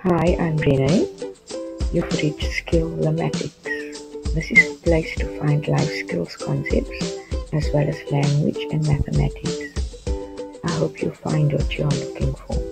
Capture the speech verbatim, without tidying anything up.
Hi, I'm Renee. You've reached Skil La Matics. This is a place to find life skills concepts as well as language and mathematics. I hope you find what you are looking for.